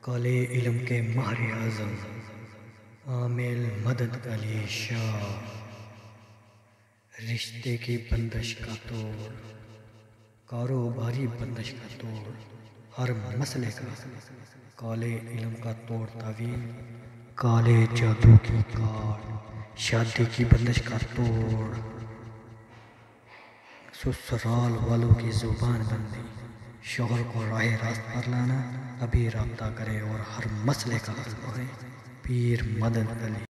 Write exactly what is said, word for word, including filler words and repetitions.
काले इल्म के माहिर आज़म आमिल मदद अली शाह। रिश्ते की बंदिश का तोड़, कारोबारी बंदिश का तोड़, हर मसले का काले इल्म का तोड़ तावील, काले जादू की काट, शादी की बंदिश का तोड़, ससुराल वालों की जुबान बंदी, शोहर को राह रास्त पर लाना, अभी राब्ता करे और हर मसले का हल होए। पीर मदद अली।